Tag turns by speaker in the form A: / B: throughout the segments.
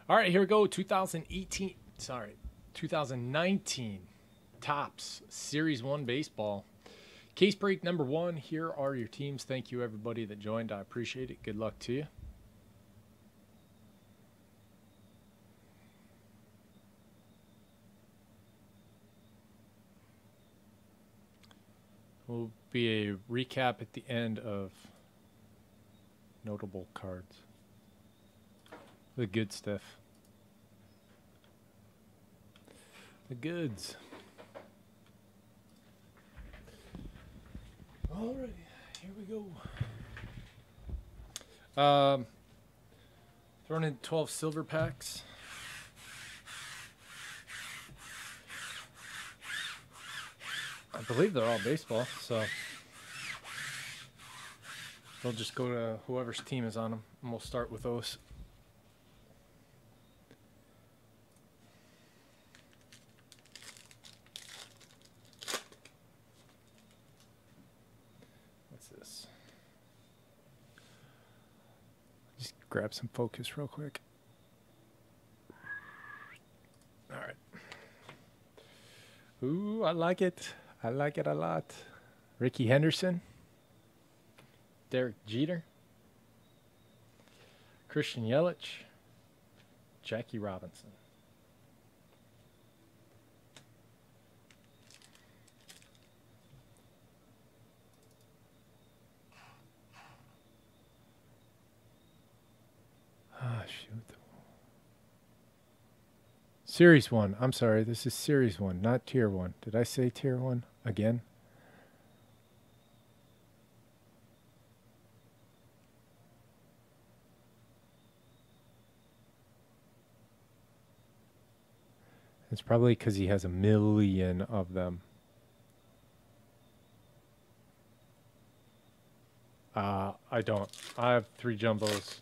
A: All right, here we go. 2019 Topps Series 1 Baseball. Case break number 1. Here are your teams. Thank you, everybody that joined. I appreciate it. Good luck to you. Will be a recap at the end of notable cards. The good stuff. The goods. Alrighty, here we go. Throwing in 12 silver packs. I believe they're all baseball, so they'll just go to whoever's team is on them, and we'll start with those. What's this? Just grab some focus real quick. All right. Ooh, I like it. I like it a lot. Ricky Henderson. Derek Jeter. Christian Yelich. Jackie Robinson. Ah, shoot. Series 1. I'm sorry. This is Series 1, not Tier 1. Did I say Tier 1 again? It's probably because he has a million of them. I don't. I have 3 jumbos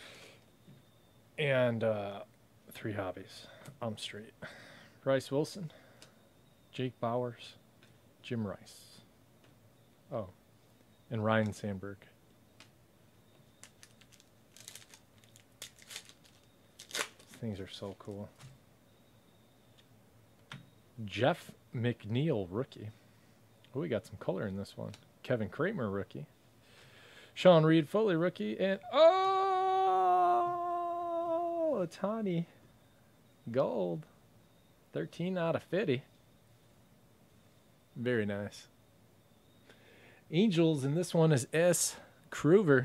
A: and 3 hobbies. I'm straight. Bryce Wilson, Jake Bowers, Jim Rice. Oh, and Ryan Sandberg. These things are so cool. Jeff McNeil, rookie. Oh, we got some color in this one. Kevin Kramer, rookie. Sean Reed Foley, rookie. And, oh, Ohtani. Gold. 13 out of 50. Very nice. Angels, and this one is S. Kruger.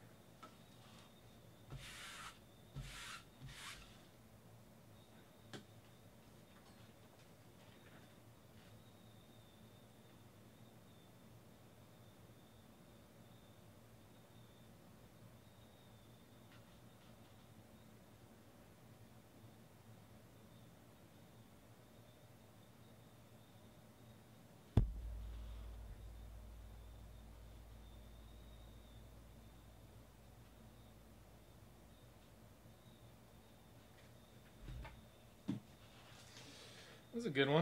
A: This is a good one.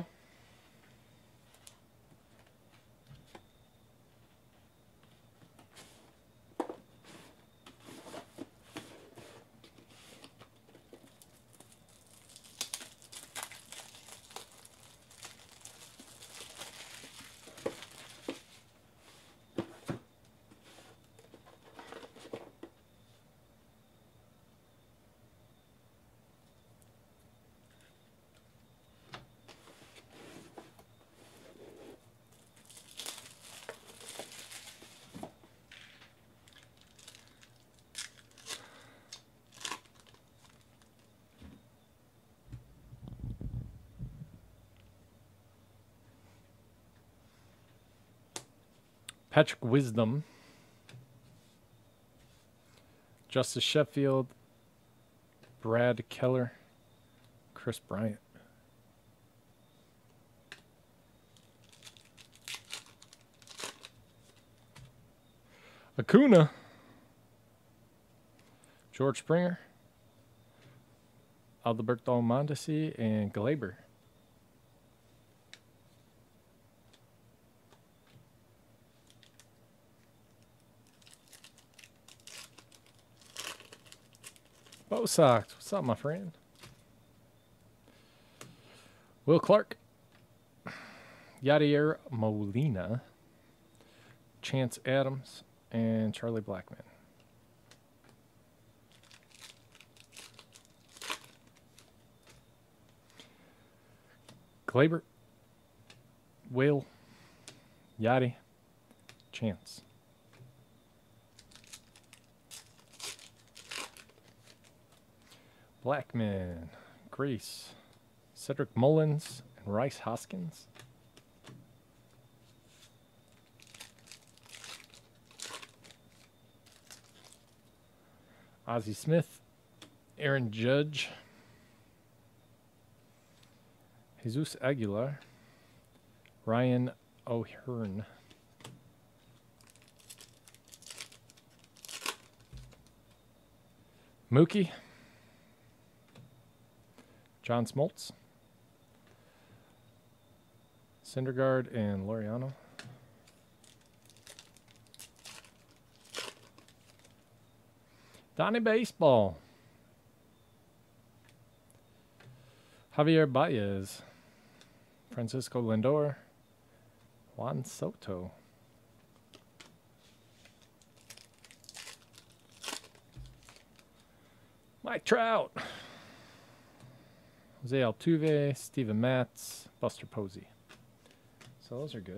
A: Patrick Wisdom. Justice Sheffield. Brad Keller. Chris Bryant. Acuna. George Springer. Alberto Mondesi and Glaber. Go Sox. What's up, my friend? Will Clark. Yadier Molina. Chance Adams. And Charlie Blackmon. Glaber. Will. Yachty. Chance. Blackmon. Grace. Cedric Mullins. And Rice Hoskins. Ozzie Smith. Aaron Judge. Jesus Aguilar. Ryan O'Hearn. Mookie. John Smoltz. Syndergaard and Laureano. Donnie Baseball. Javier Baez. Francisco Lindor. Juan Soto. Mike Trout. Jose Altuve. Steven Matz. Buster Posey. So those are good.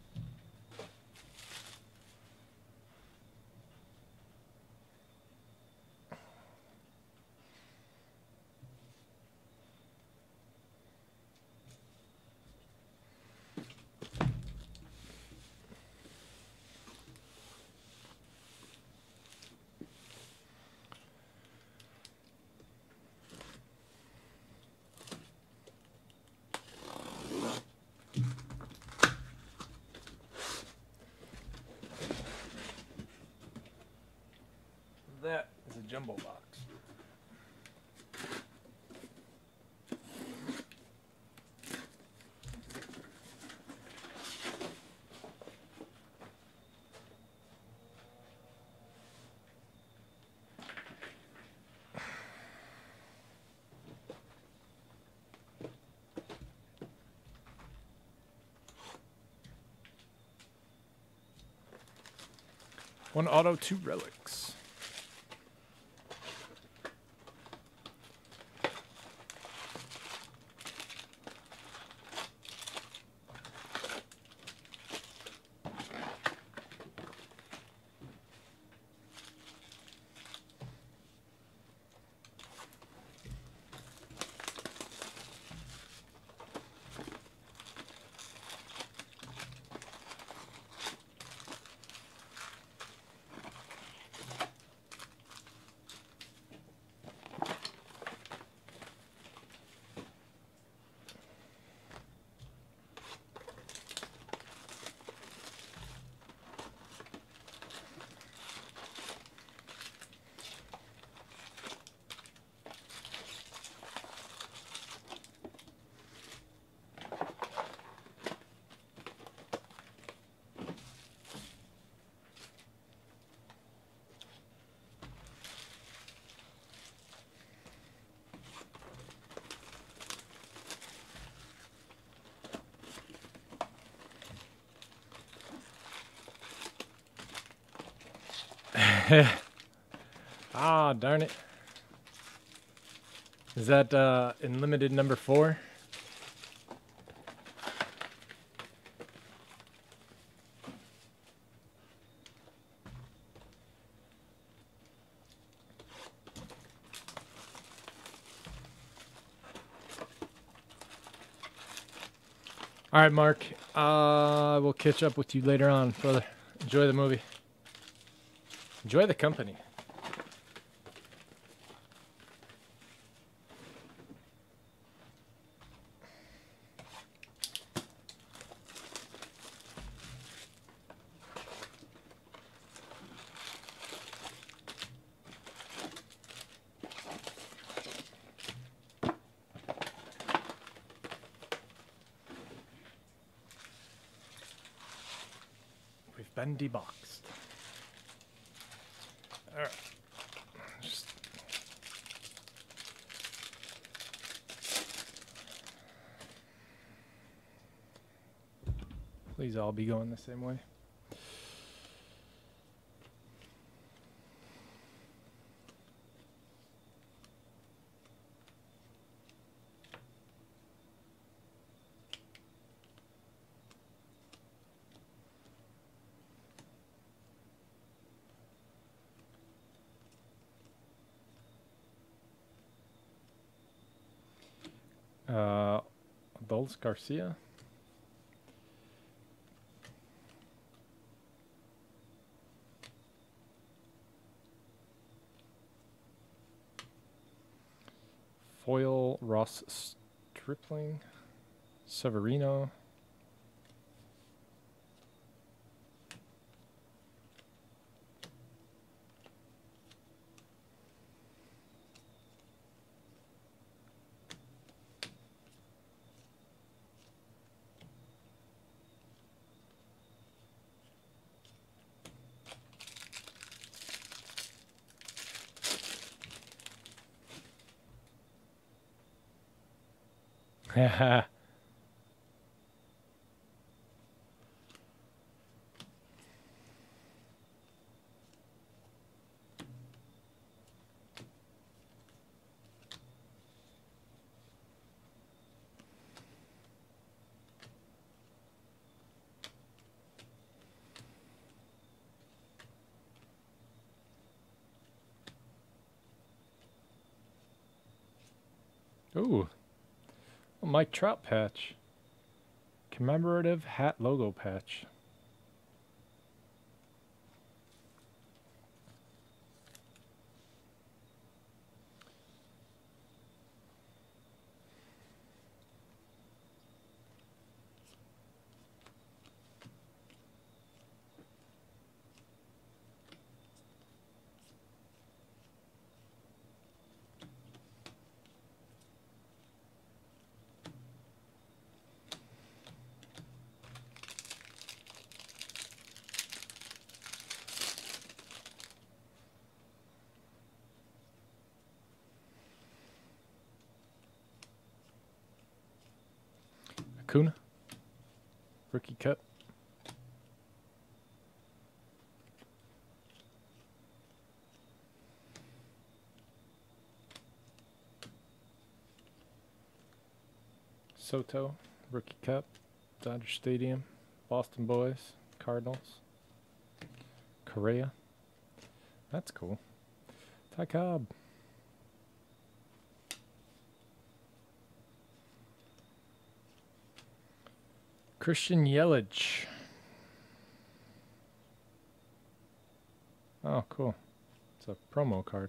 A: That is a jumbo box. One auto, two relics. Ah, darn it. Is that in limited number 4? All right, Mark. We'll catch up with you later on, brother. Enjoy the movie. Enjoy the company. We've been deboxed. All right. Just Please all be going the same way. Adolis Garcia. Foil Ross Stripling. Severino. Haha. Ooh. A Mike Trout patch. Commemorative hat logo patch. Acuna. Rookie cut. Soto. Rookie cut. Dodger Stadium. Boston Boys. Cardinals. Correa. That's cool. Ty Cobb. Christian Yelich. Oh, cool. It's a promo card.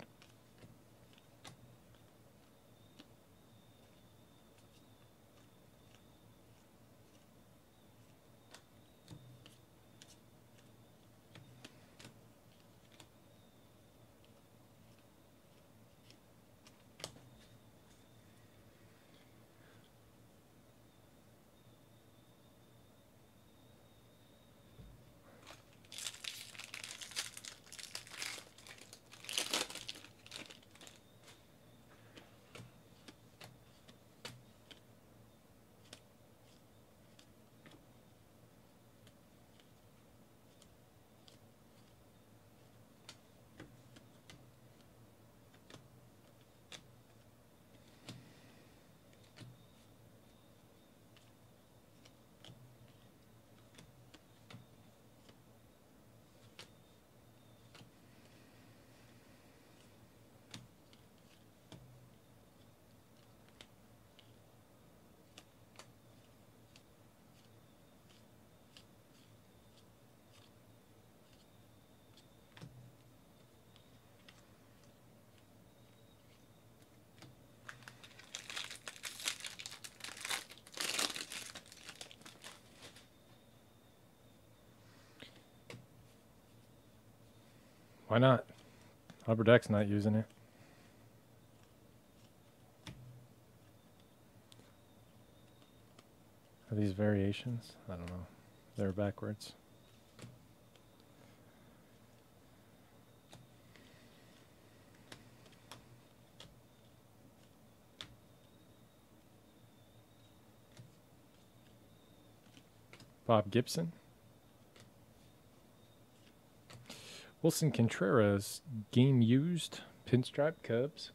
A: Why not? Upper Deck's not using it. Are these variations? I don't know. They're backwards. Bob Gibson. Wilson Contreras, game used, pinstripe Cubs.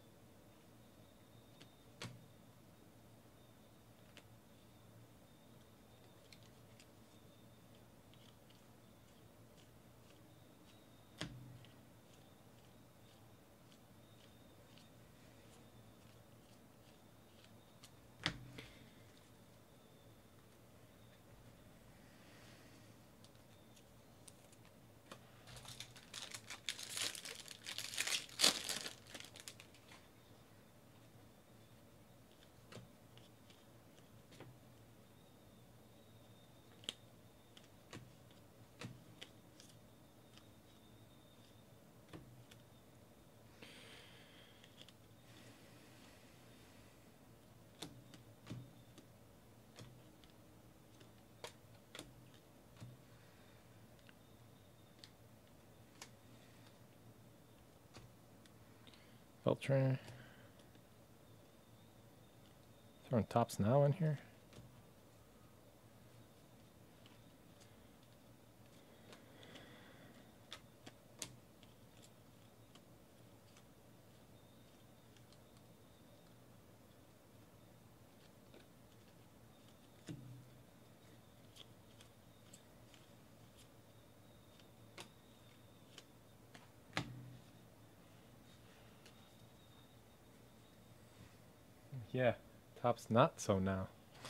A: Beltran. Throwing Tops Now in here. Yeah, Topps Not So Now.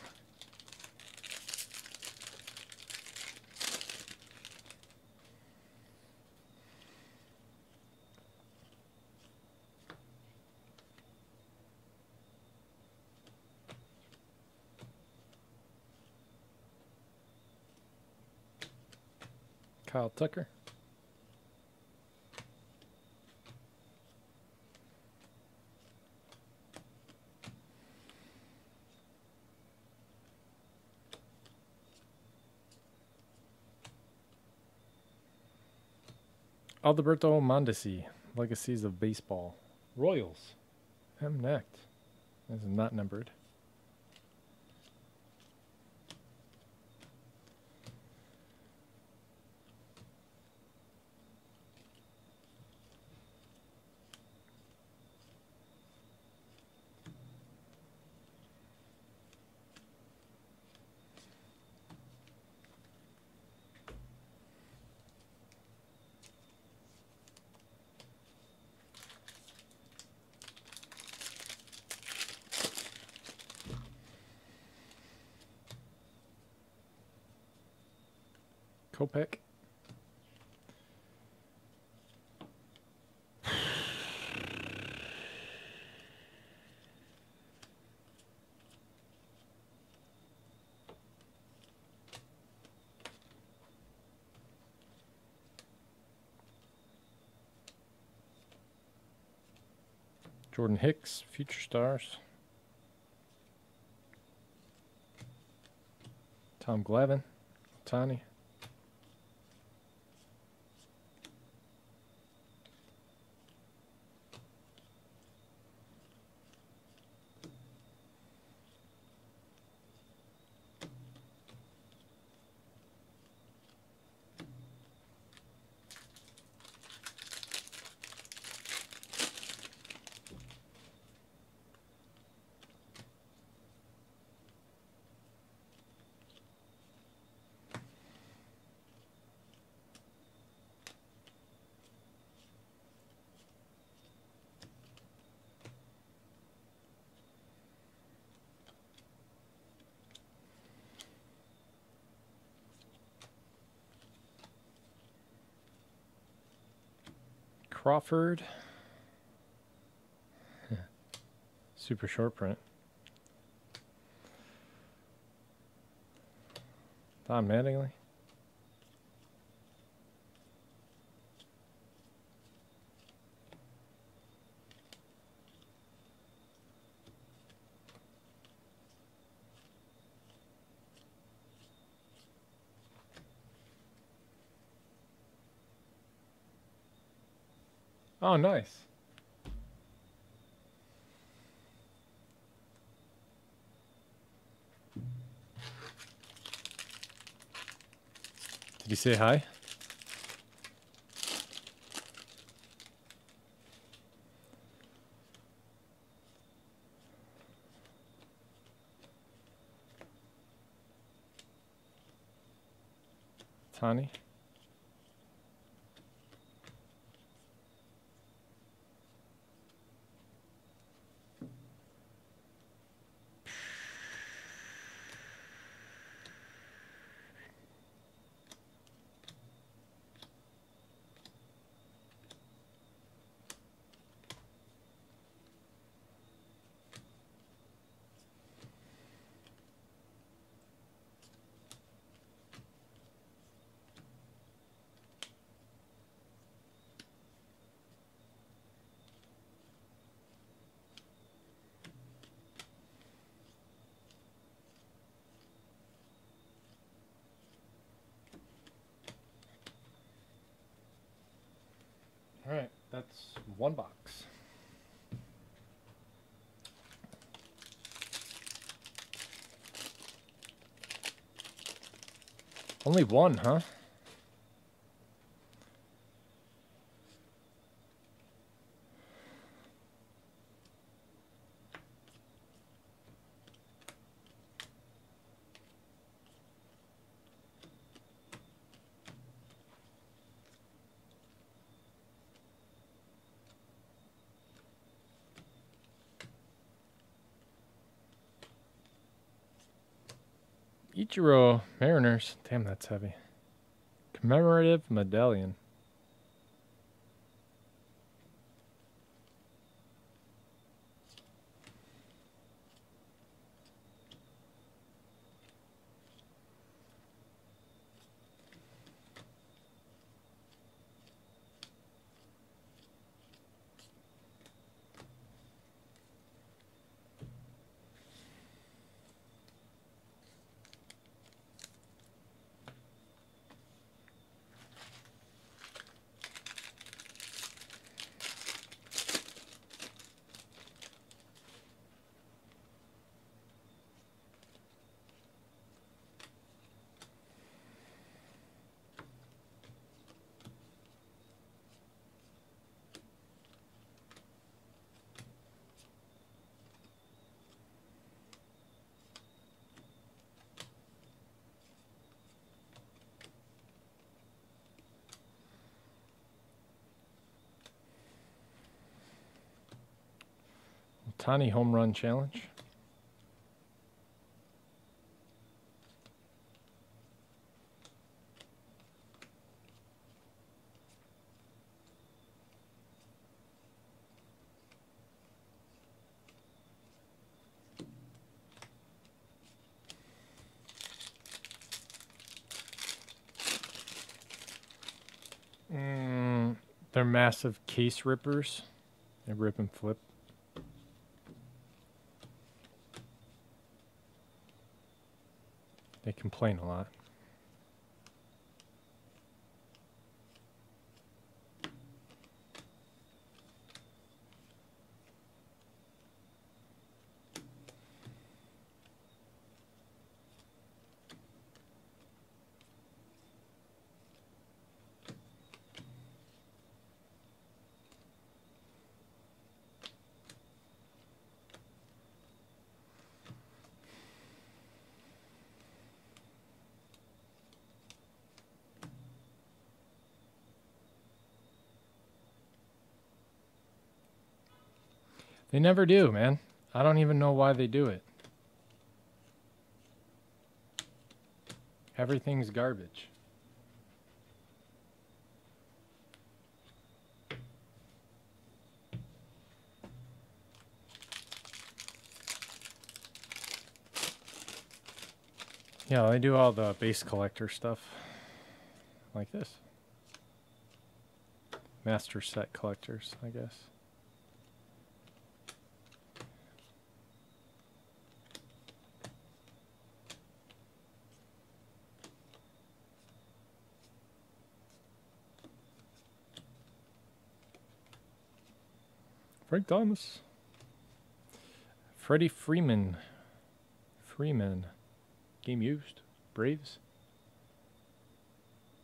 A: Kyle Tucker. Alberto Mondesi, Legacies of Baseball. Royals. M. Necht. This is not numbered. Kopech. Jordan Hicks, Future Stars. Tom Glavine, Ohtani. Crawford. Super short print. Don Mattingly. Oh, nice. Did he say hi? Tani? All right, that's one box. Only one, huh? Ichiro Mariners. Damn, that's heavy. Commemorative medallion. Tani home run challenge. They're massive case rippers. They rip and flip. They complain a lot. They never do, man. I don't even know why they do it. Everything's garbage. Yeah, they do all the base collector stuff. Like this. Master set collectors, I guess. Frank Thomas. Freddie Freeman. Freeman. Game used. Braves.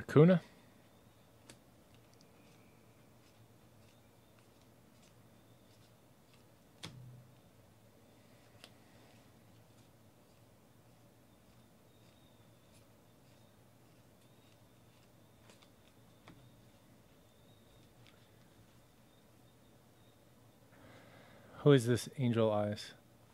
A: Acuna. Who is this Angel Eyes?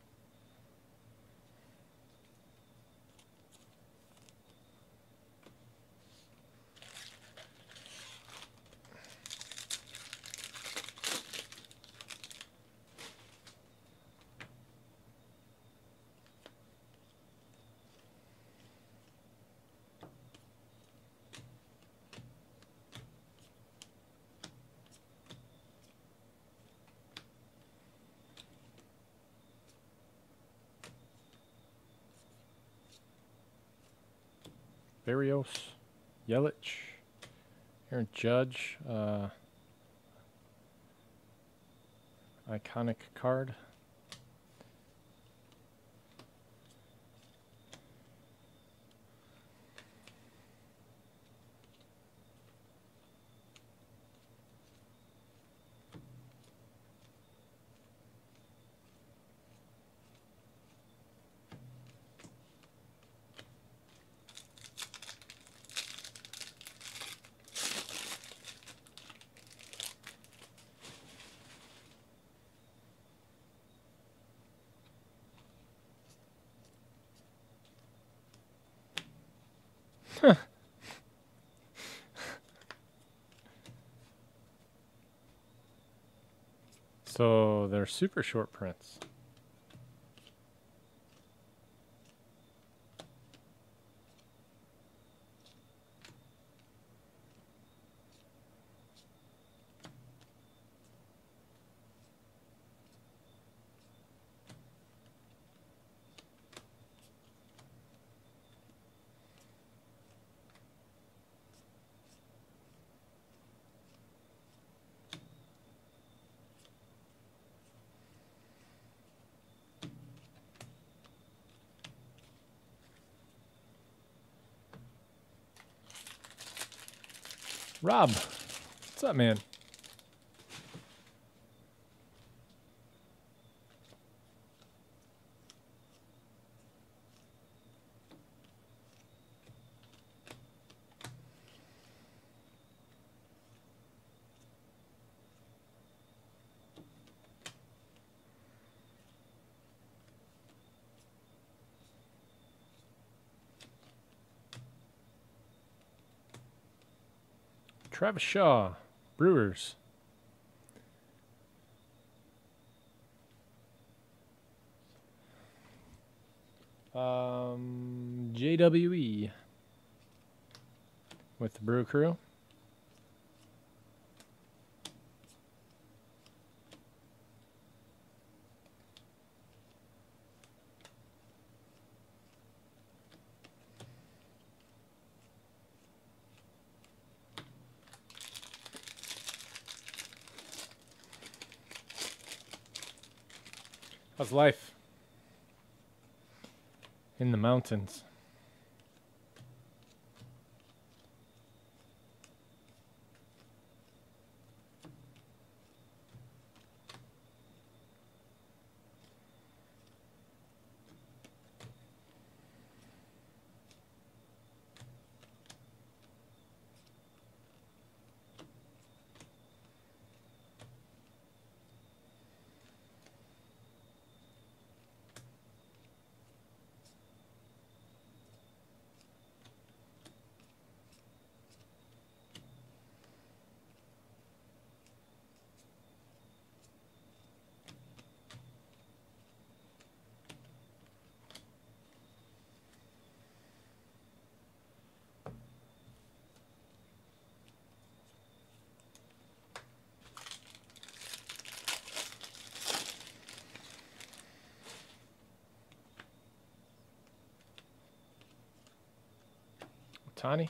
A: Barrios, Yelich, Aaron Judge, iconic card. So they're super short prints. Rob, what's up, man? Travis Shaw, Brewers. JWE with the Brew Crew. How's life in the mountains? Tani.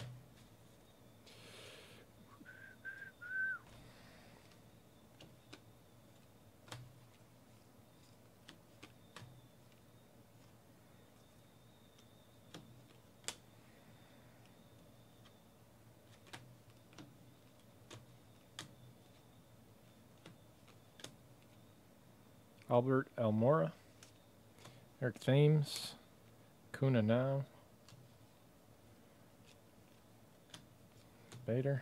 A: Albert Almora, Eric Thames, Kuna now, Bader.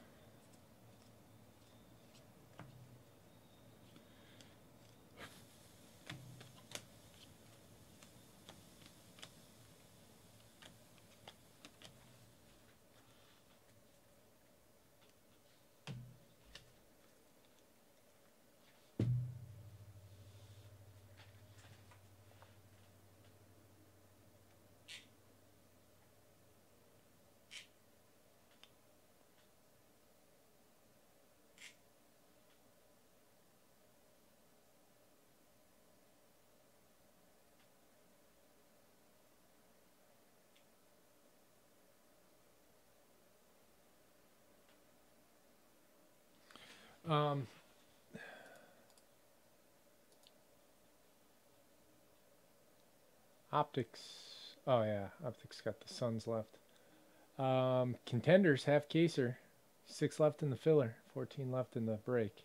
A: Optics. Oh yeah, Optics got the Suns left. Contenders half caser, 6 left in the filler, 14 left in the break.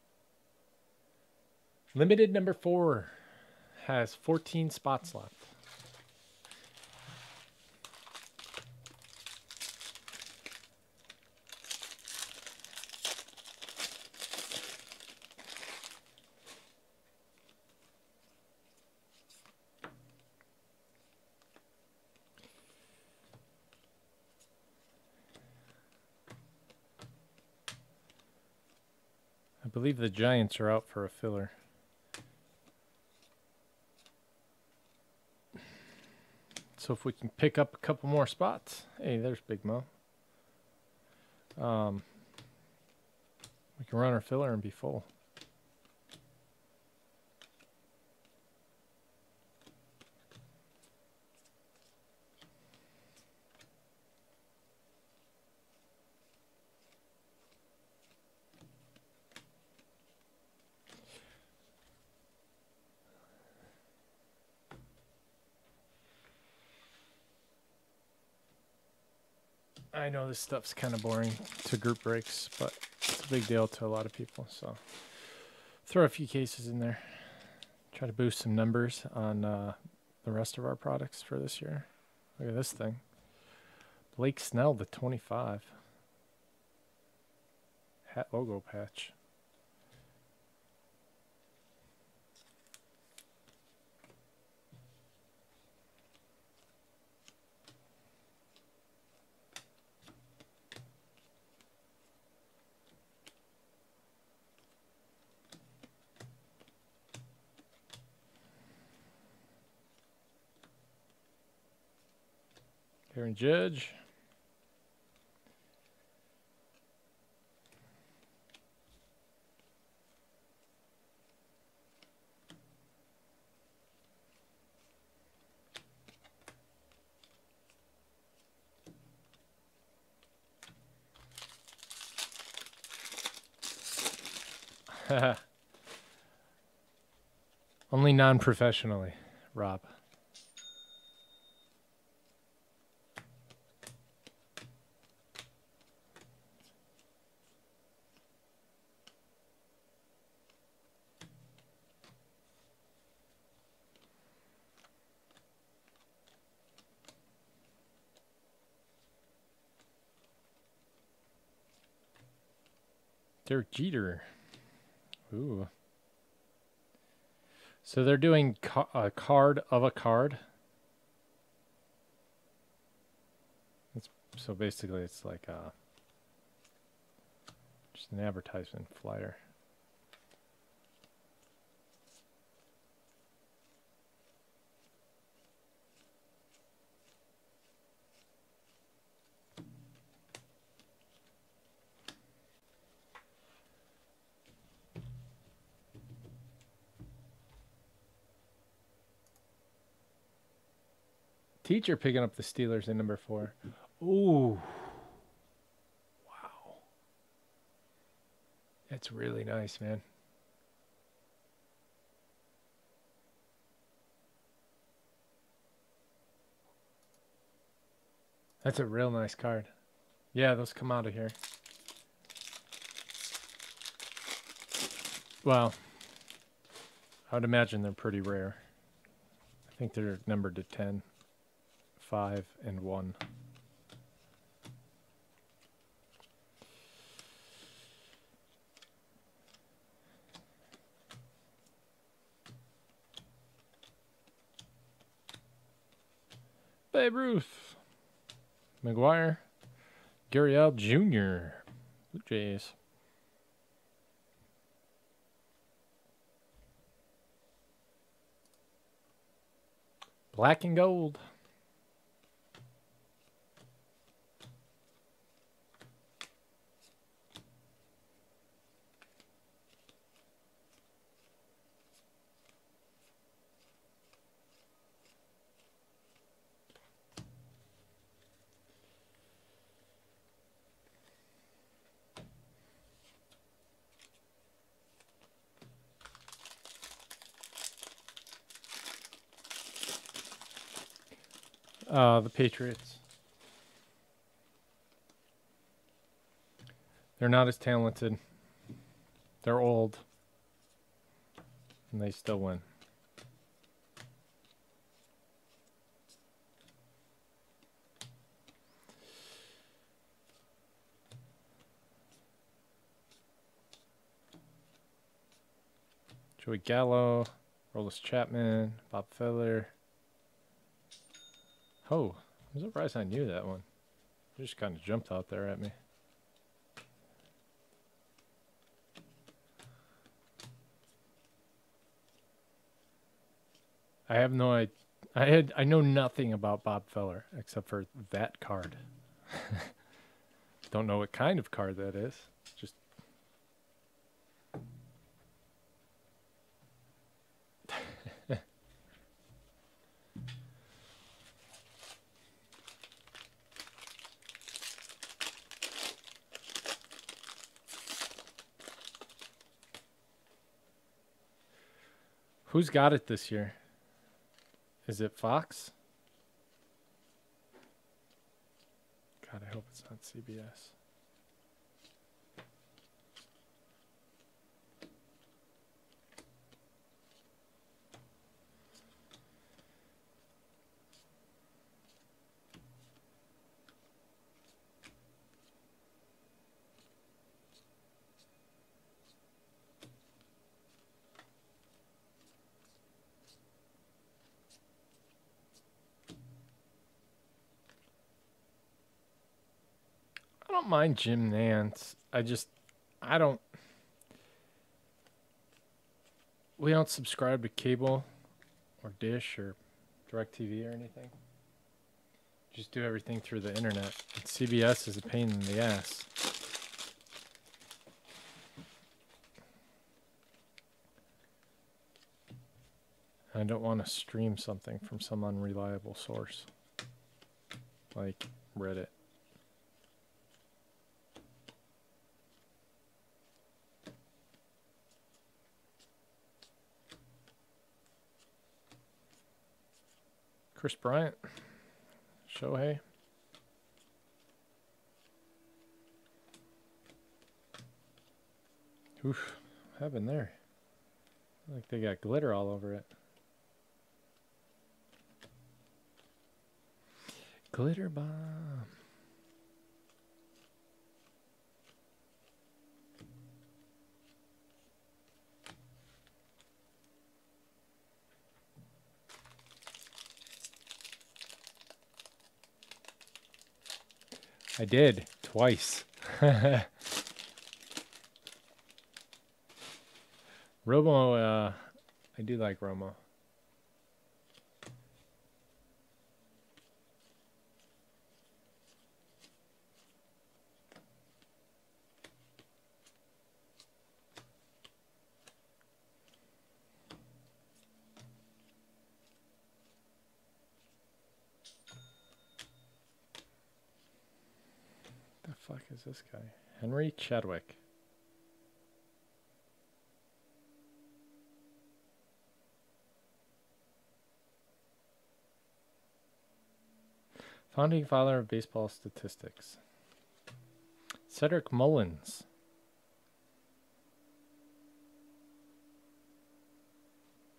A: Limited number 4 has 14 spots left. I believe the Giants are out for a filler. So if we can pick up a couple more spots. Hey, there's Big Mo. We can run our filler and be full. I know this stuff's kind of boring to group breaks, but it's a big deal to a lot of people. So throw a few cases in there. Try to boost some numbers on the rest of our products for this year. Look at this thing. Blake Snell to 25. Hat logo patch. Aaron Judge. Only non-professionally, Rob. Derek Jeter. Ooh. So they're doing a card of a card. So basically it's like just an advertisement flyer. Teacher picking up the Steelers in number 4. Ooh. Wow. That's really nice, man. That's a real nice card. Yeah, those come out of here. Well, I would imagine they're pretty rare. I think they're numbered to 10, 5, and 1. Babe Ruth. McGuire. Gurriel Jr. Blue Jays. Black and gold. The Patriots. They're not as talented. They're old. And they still win. Joey Gallo, Rollins Chapman, Bob Feller. Oh, I'm surprised I knew that one. It just kind of jumped out there at me. I have no idea. I know nothing about Bob Feller except for that card. Don't know what kind of card that is. Just who's got it this year? Is it Fox? God, I hope it's not CBS. I don't mind Jim Nance. I don't. We don't subscribe to cable or Dish or DirecTV or anything. Just do everything through the internet. And CBS is a pain in the ass. I don't want to stream something from some unreliable source, like Reddit. Chris Bryant, Shohei. Oof, what happened there? Like they got glitter all over it. Glitter bomb. I did twice. Romo, I do like Romo. The fuck is this guy? Henry Chadwick. Founding father of baseball statistics. Cedric Mullins.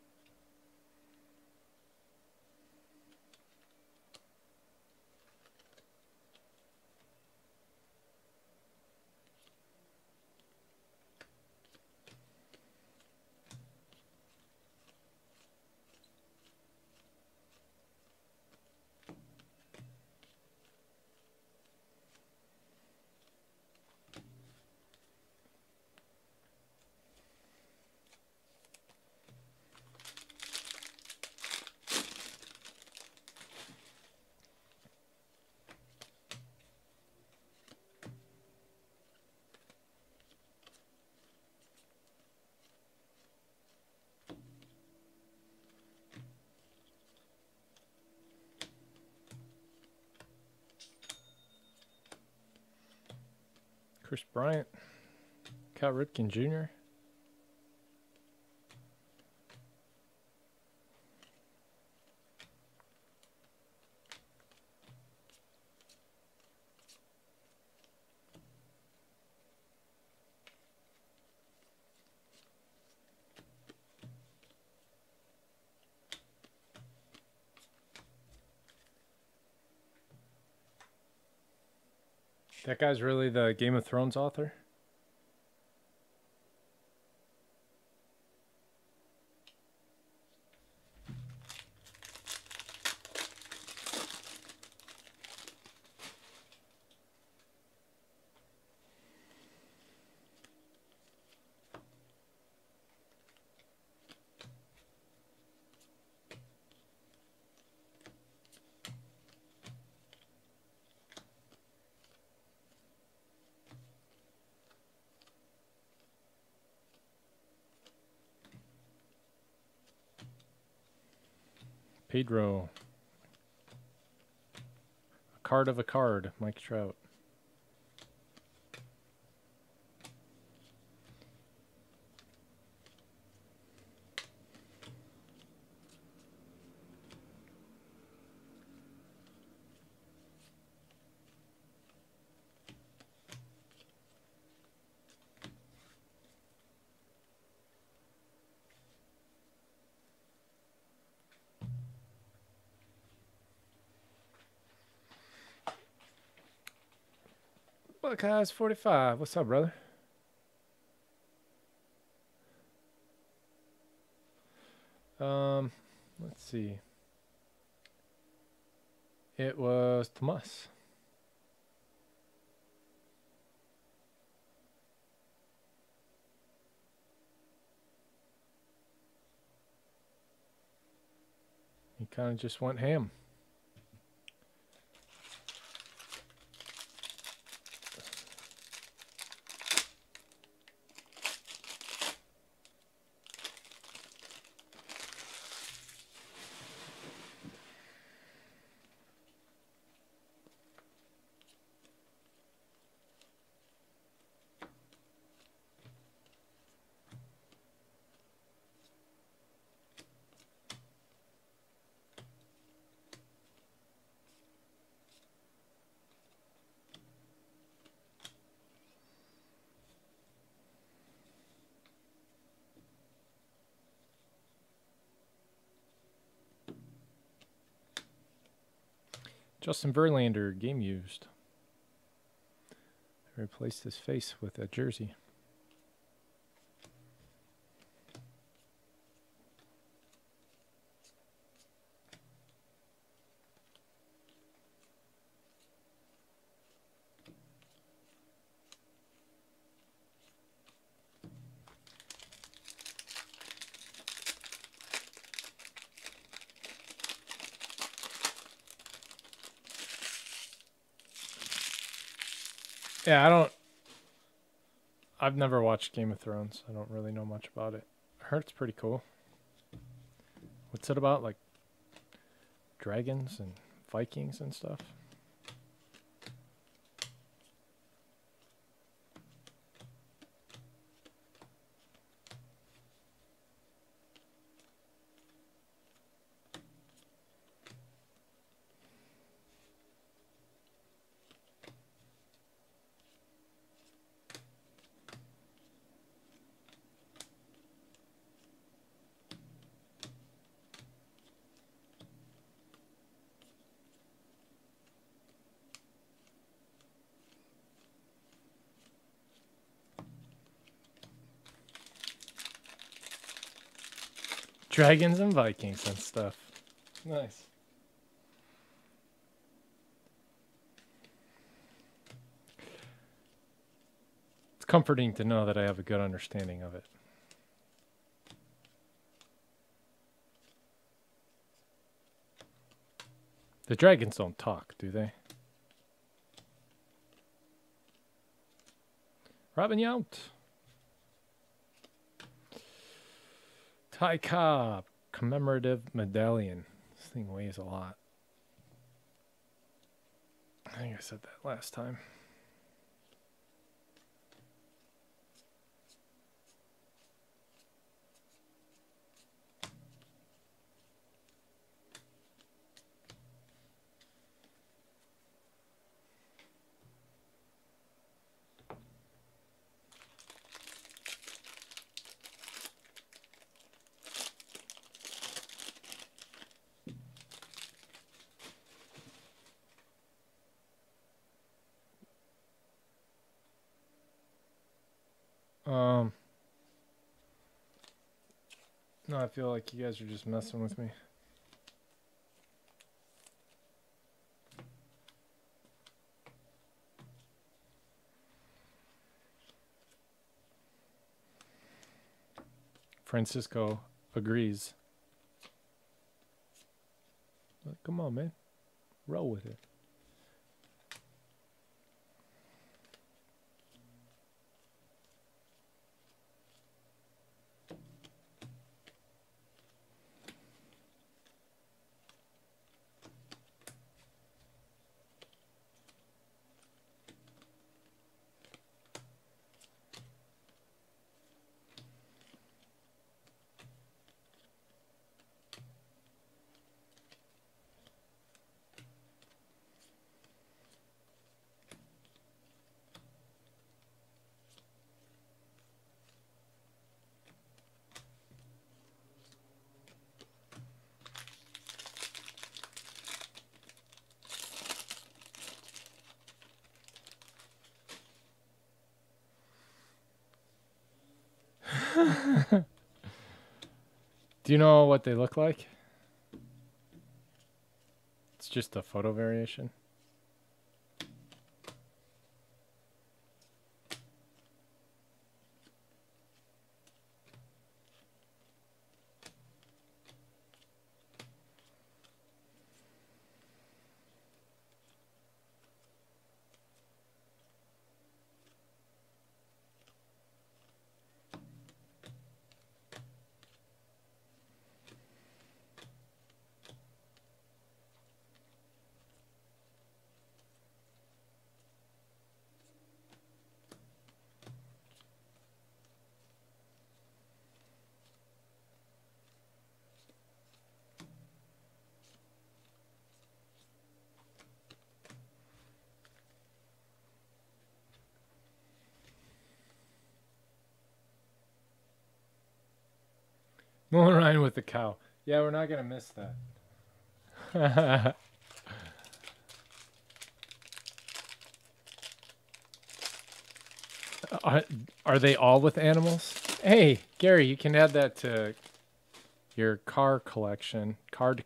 A: Chris Bryant. Cal Ripken Jr. That guy's really the Game of Thrones author? Pedro. A card of a card, Mike Trout. Buckeyes 45. What's up, brother? Let's see. It was Tomas. He kind of just went ham. Justin Verlander, game used. I replaced his face with a jersey. Yeah, I've never watched Game of Thrones. I don't really know much about it. I heard it's pretty cool. What's it about? Like dragons and Vikings and stuff? Dragons and Vikings and stuff. Nice. It's comforting to know that I have a good understanding of it. The dragons don't talk, do they? Robin Yount. Ty Cobb, commemorative medallion. This thing weighs a lot. I think I said that last time. No, I feel like you guys are just messing with me. Francisco agrees. Like, come on, man. Roll with it. Do you know what they look like? It's just a photo variation. Nolan Ryan with the cow. Yeah, we're not gonna miss that. Are they all with animals? Hey, Gary, you can add that to your card collection,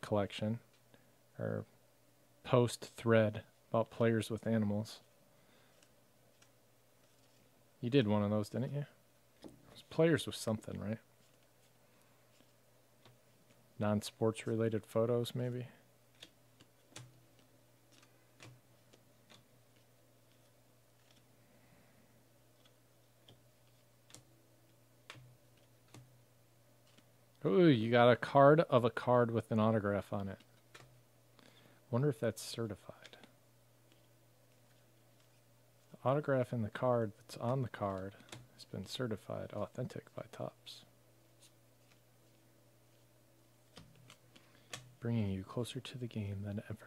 A: or post thread about players with animals. You did one of those, didn't you? It was players with something, right? Non-sports related photos, maybe. Ooh, you got a card of a card with an autograph on it. Wonder if that's certified. The autograph in the card that's on the card has been certified authentic by Topps. Bringing you closer to the game than ever.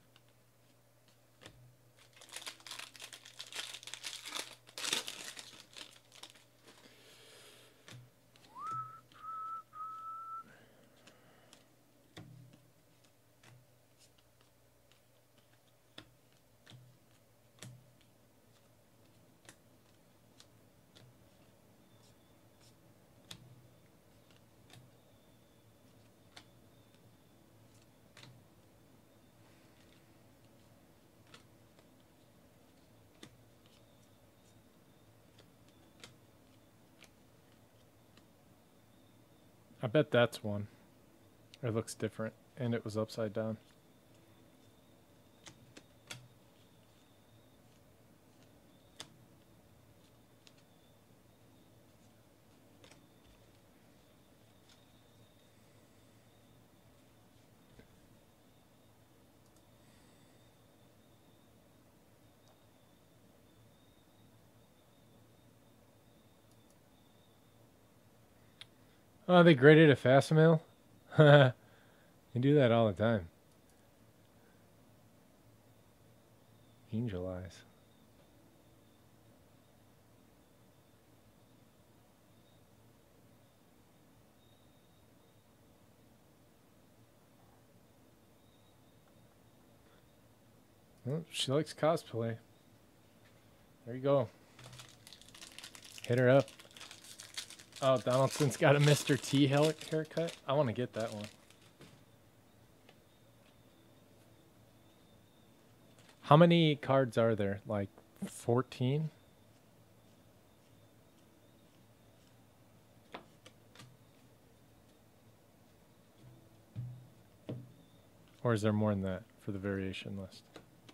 A: I bet that's one. It looks different, and it was upside down. Oh, they graded a Facsimile? You do that all the time. Angel eyes. Well, she likes cosplay. There you go. Hit her up. Oh, Donaldson's got a Mr. T haircut. I want to get that one. How many cards are there? Like 14? Or is there more than that for the variation list?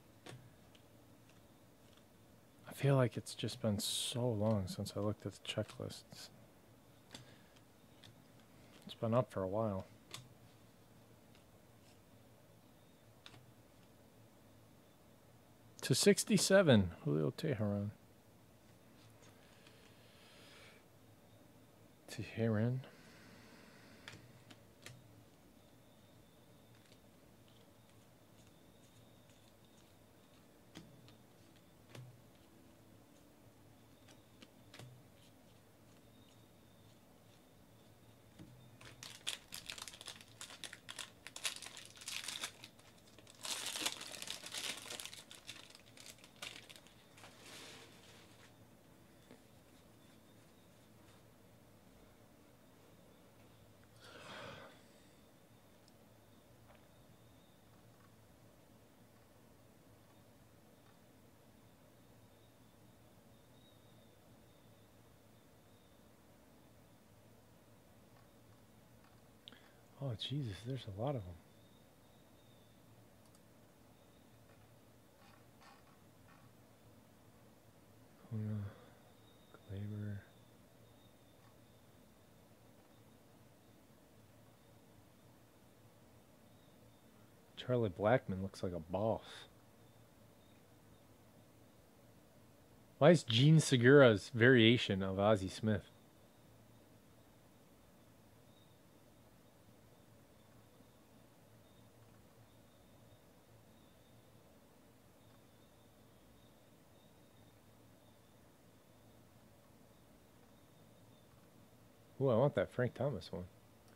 A: I feel like it's just been so long since I looked at the checklists. It's been up for a while. To 67, Julio Teheran. Teheran. Oh, Jesus, there's a lot of them. Glaber. Charlie Blackmon looks like a boss. Why is Gene Segura's variation of Ozzie Smith? Ooh, I want that Frank Thomas one.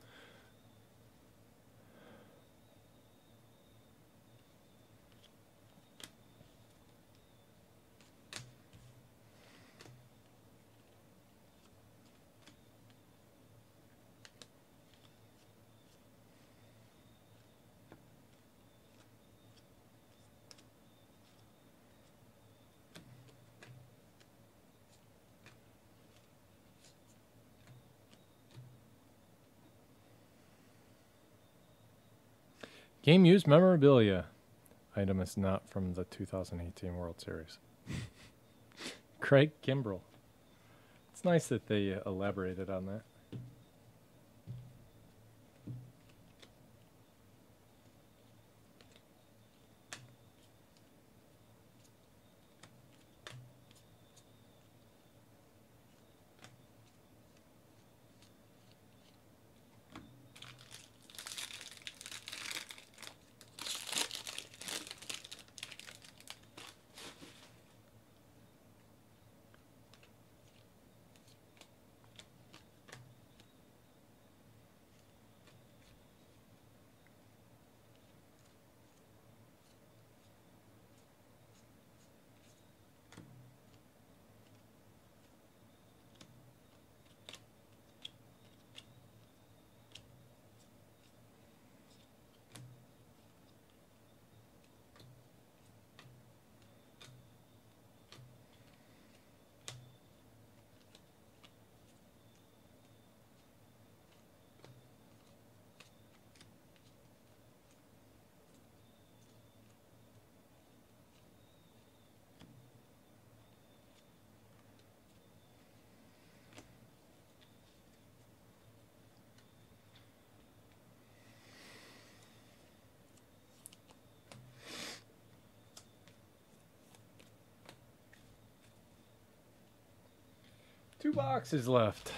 A: Game used memorabilia. Item is not from the 2018 World Series. Craig Kimbrell. It's nice that they elaborated on that. Two boxes left.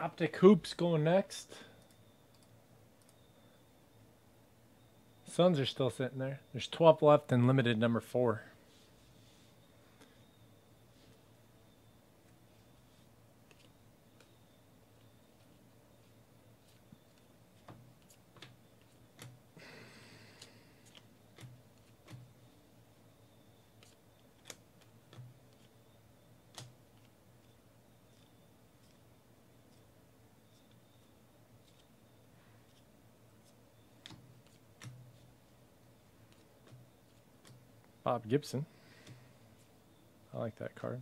A: Optic Hoops going next. Suns are still sitting there. There's 12 left in limited number 4. Bob Gibson. I like that card.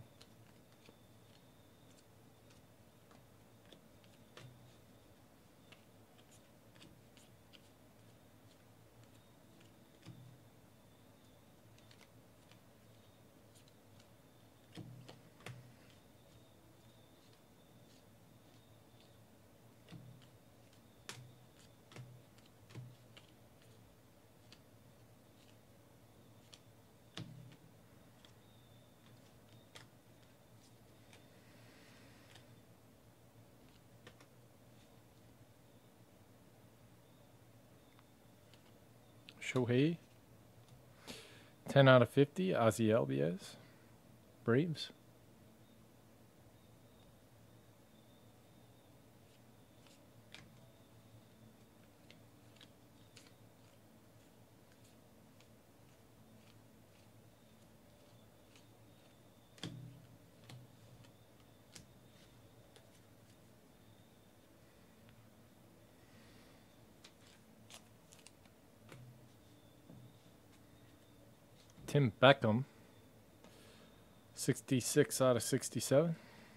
A: Shohei. 10 out of 50. Ozzy Albies. Braves. Tim Beckham. 66 out of 67.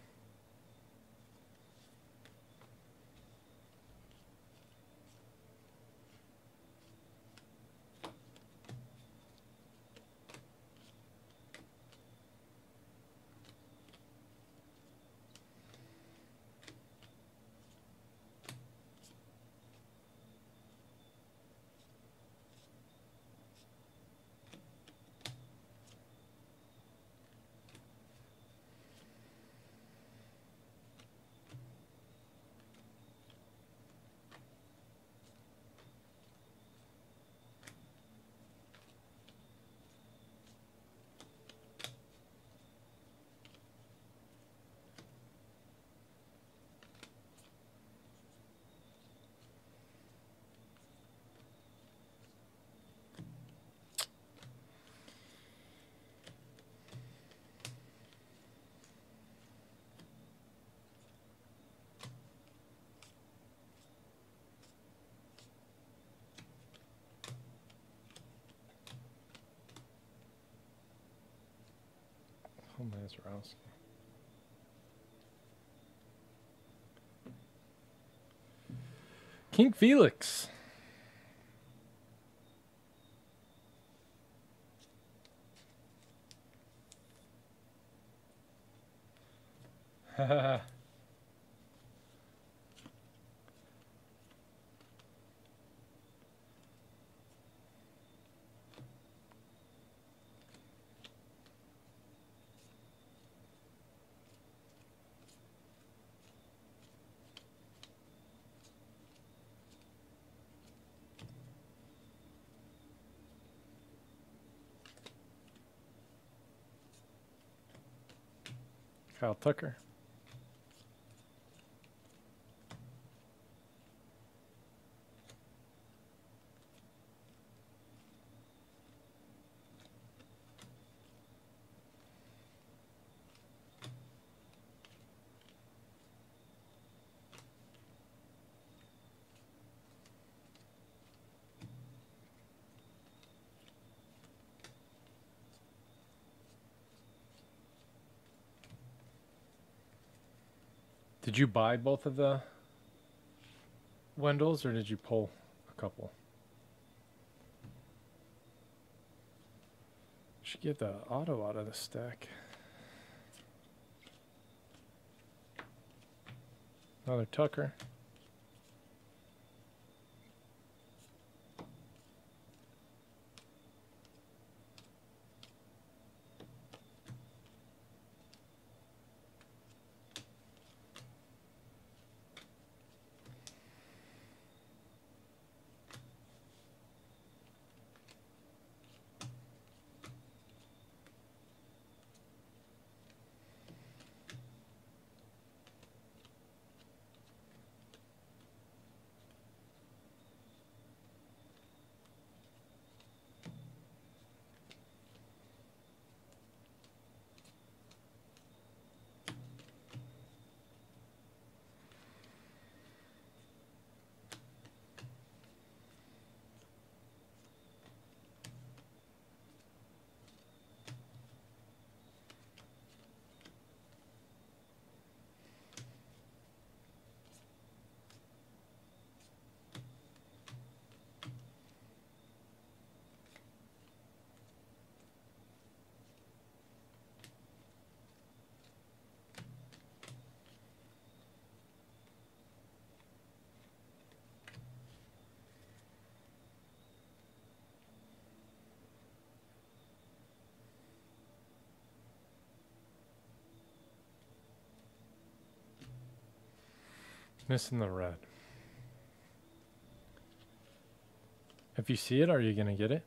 A: Oh, Mazurowski. King Felix. Kyle Tucker. Did you buy both of the Wendells or did you pull a couple? Should get the auto out of the stack. Another Tucker. Missing the red. If you see it, are you gonna get it?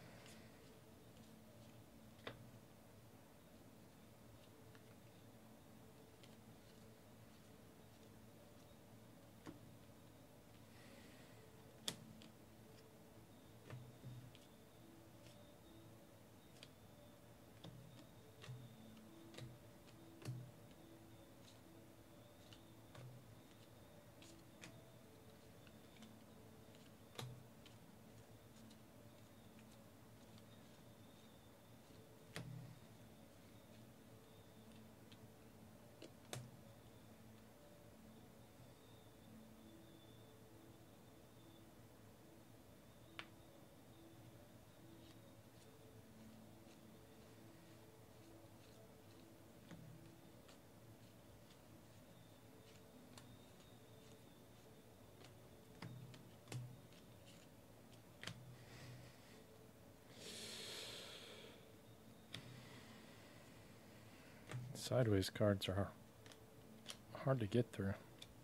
A: Sideways cards are hard to get through.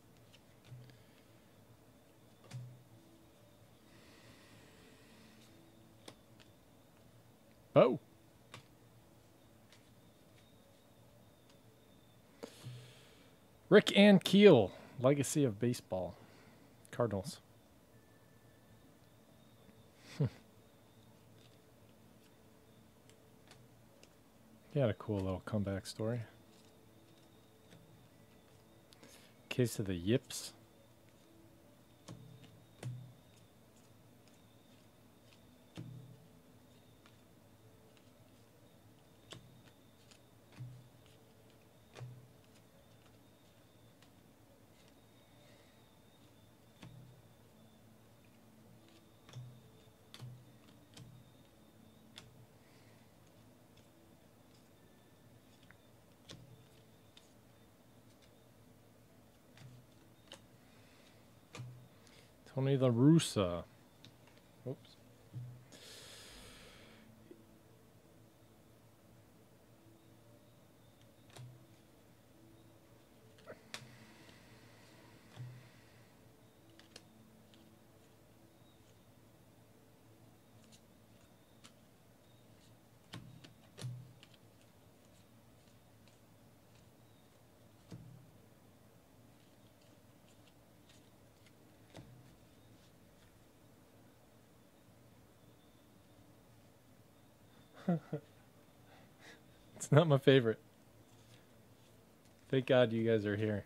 A: Oh. Rick and Keel, Legacy of Baseball. Cardinals. He had a cool little comeback story. Case of the Yips. Tony La Russa. Oops. It's not my favorite. Thank God you guys are here.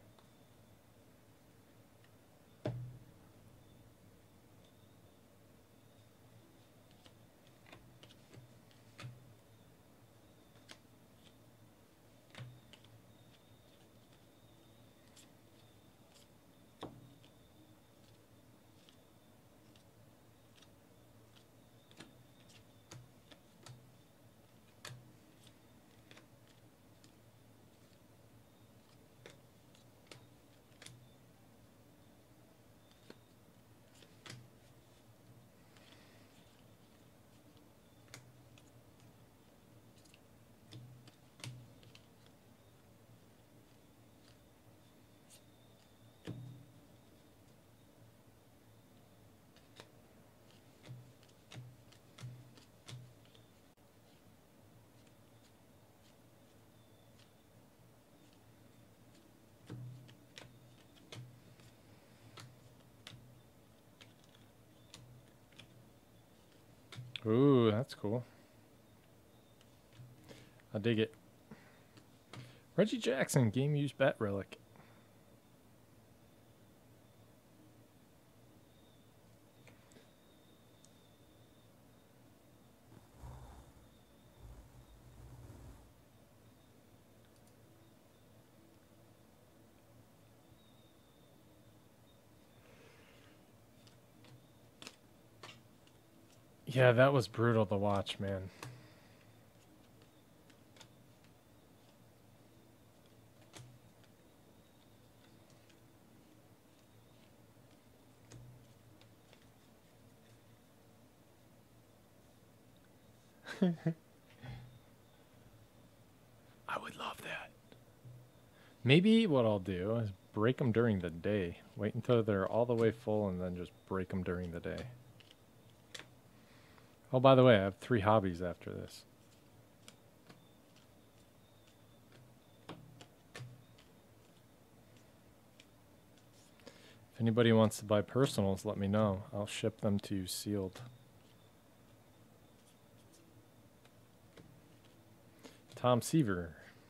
A: Ooh, that's cool. I dig it. Reggie Jackson, game used bat relic. Yeah, that was brutal to watch, man. I would love that. Maybe what I'll do is break them during the day. Wait until they're all the way full and then just break them during the day. Oh, by the way, I have 3 hobbies after this. If anybody wants to buy personals, let me know. I'll ship them to you sealed. Tom Seaver.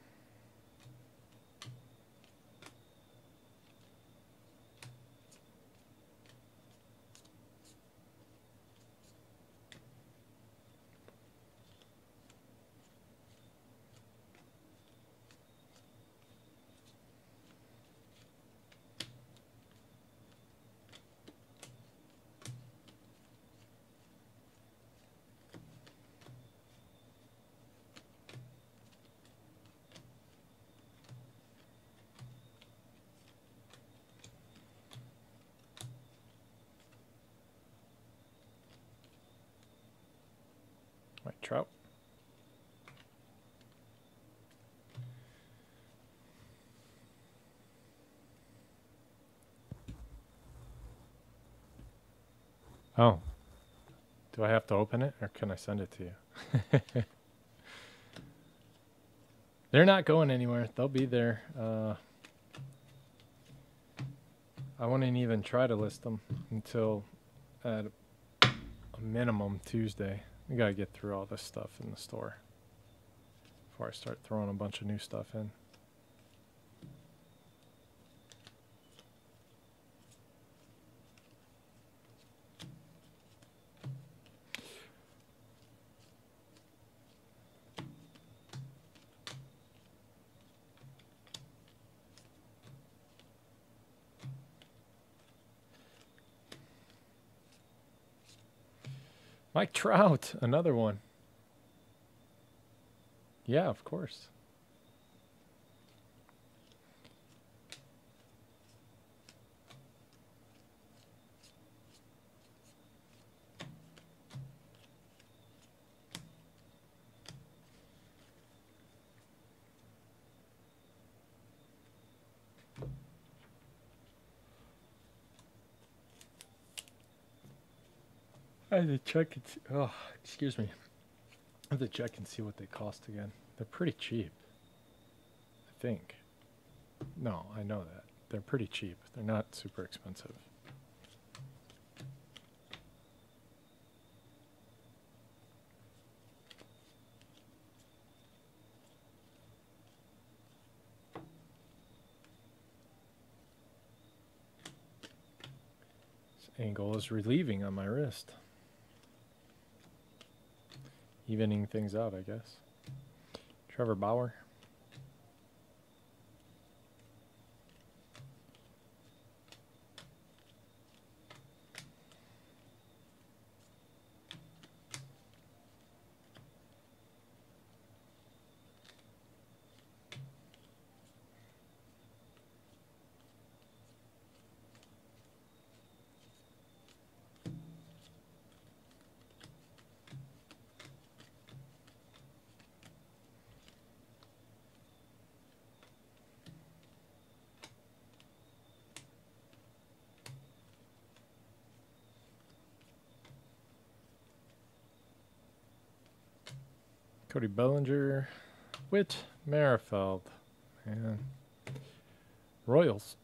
A: Mike Trout. Oh. Do I have to open it or can I send it to you? They're not going anywhere. They'll be there. I wouldn't even try to list them until at a minimum Tuesday. We gotta get through all this stuff in the store before I start throwing a bunch of new stuff in. Mike Trout, another one. Yeah, of course. I had to check and see. Oh, excuse me. I have to check and see what they cost again. They're pretty cheap. I think. No, I know that. They're pretty cheap. They're not super expensive. This angle is relieving on my wrist. Evening things out, I guess. Trevor Bauer. Cody Bellinger, Whit Merrifield, and Royals.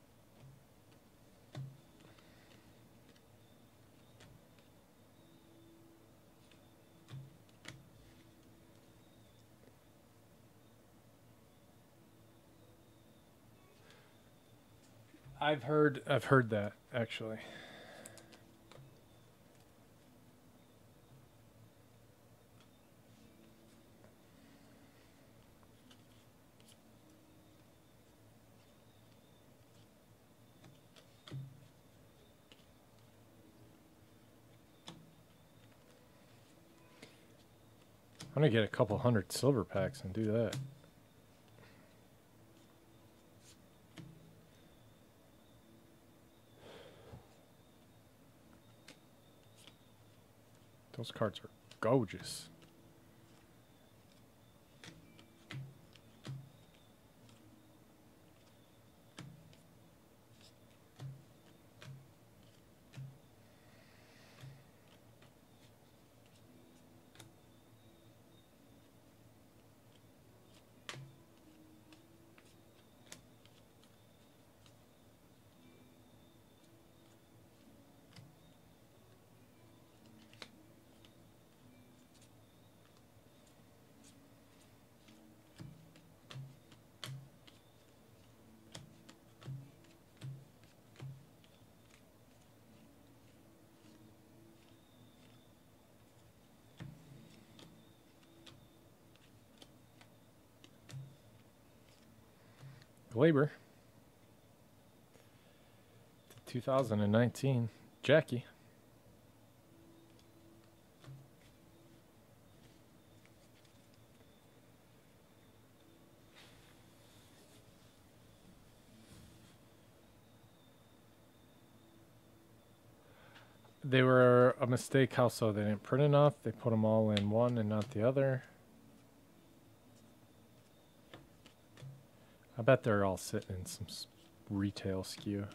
A: I've heard that actually. I'm gonna get a couple hundred silver packs and do that. Those cards are gorgeous. Glaber. 2019. Jackie. They were a mistake. How so? They didn't print enough. They put them all in one and not the other. I bet they're all sitting in some retail SKU.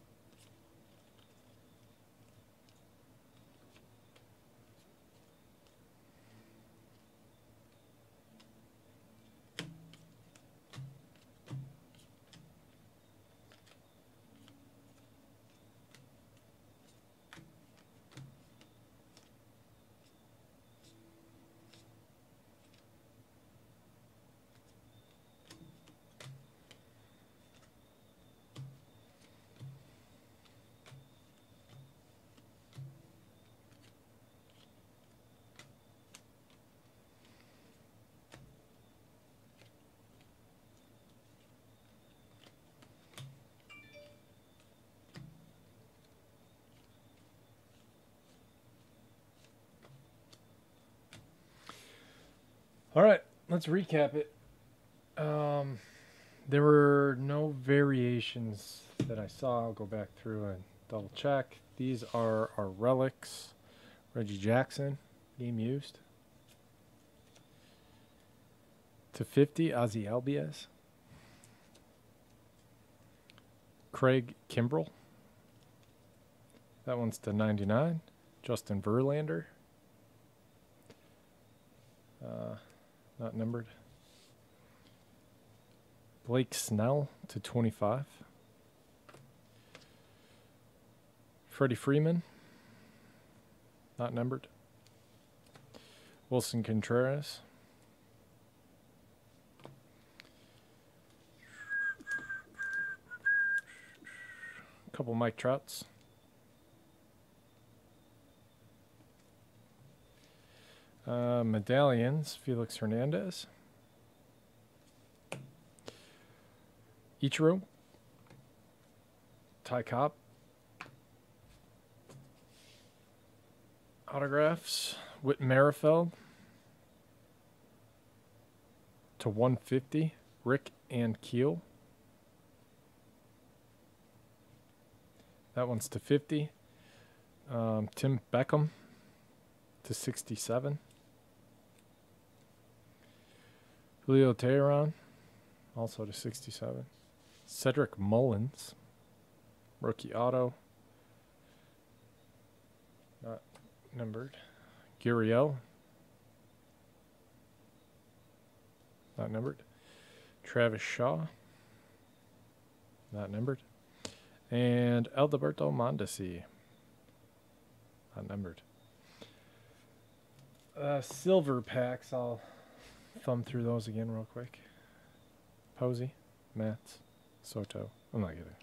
A: All right, let's recap it. There were no variations that I saw. I'll go back through and double check. These are our relics. Reggie Jackson, game used. /50, Ozzie Albies. Craig Kimbrell. That one's /99. Justin Verlander. Not numbered. Blake Snell /25. Freddie Freeman. Not numbered. Wilson Contreras. A couple Mike Trouts. Medallions, Felix Hernandez. Ichiro. Ty Cobb. Autographs, Whit Merrifield. /150, Rick and Keel. That one's /50. Tim Beckham /67. Julio Teheran, also /67. Cedric Mullins, rookie auto. Not numbered. Gurriel, not numbered. Travis Shaw, not numbered. And Alberto Mondesi, not numbered. Silver packs, I'll thumb through those again real quick. Posey, Matz, Soto. I'm not getting it.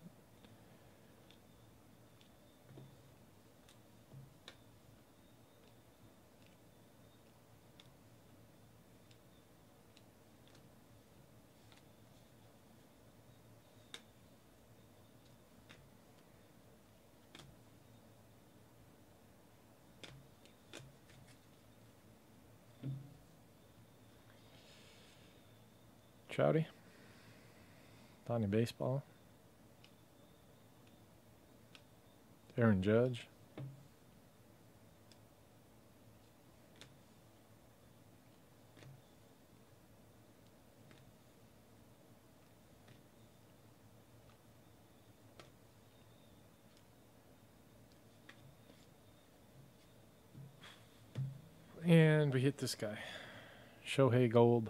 A: Chowdy. Donnie Baseball. Aaron Judge. And we hit this guy. Shohei Gold.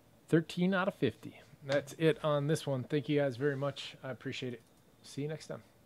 A: 13 out of 50. That's it on this one. Thank you guys very much. I appreciate it. See you next time.